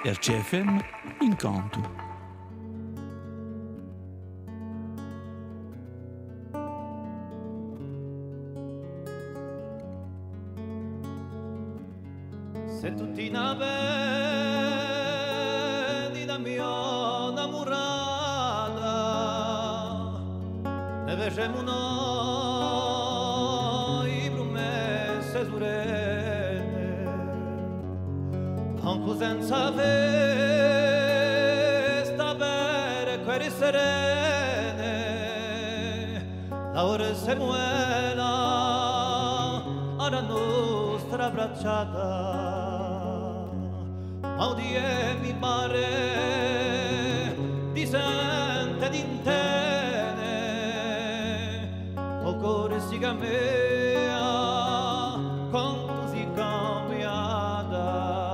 RCFM Incanto. Se tutti vedi da mia innamorata, ne vedremo noi promesse surene, anche senza festa per quelle serene, la ora se muela alla nostra bracciata. Odie mi pare di sente d'intene o cuore si cambia quanto si cambiata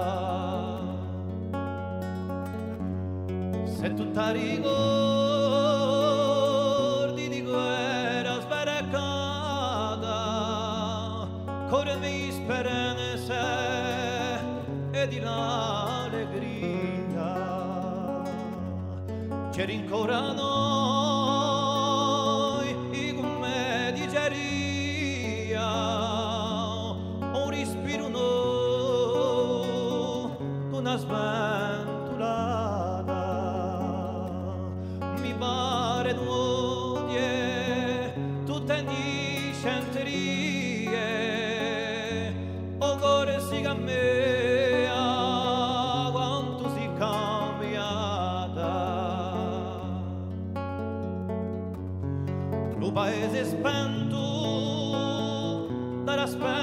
se tutta ricordi di guerra sbaraccata cuore mi speranza e di l'allegria c'era ancora noi come digeria un respiro no una sventolata mi pare nuove tutte in scenterie o cuore si cambia quanto si cambiata lo paese spento dalla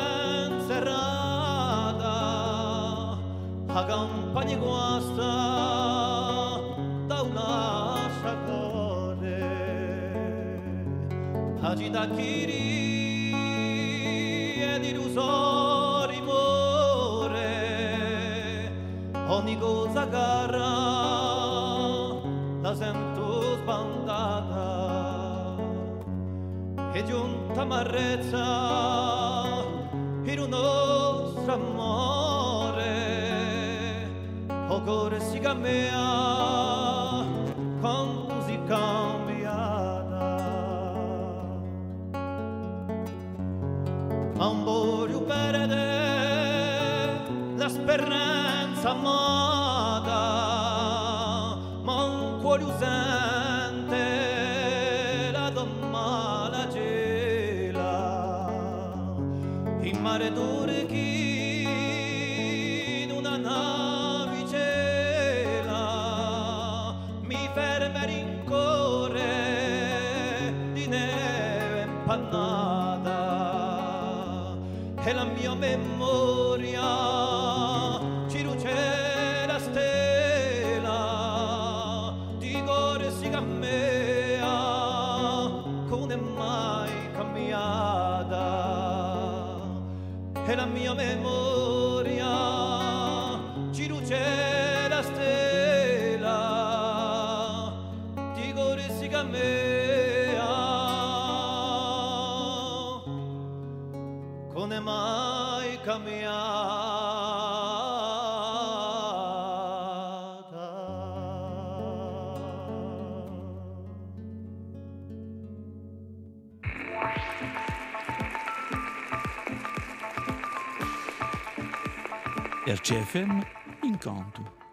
spensierata la campagna guasta da una sciacquone agita chiri ed illusori ogni cosa cara la sento sbandata e giunta amarezza in un nostro amore o cuore si cambia quando si cambiata ma un voglio perdere la speranza amata ma un cuore usante la domma la gela in mare turchi in una navicella mi ferma in cuore di neve impannata e la mia memoria ci luce la stella di cuore si cambia come mai cambiata e la mia memoria ci luce la stella di cuore si cambia come mai cambiata. RCFM Incanto.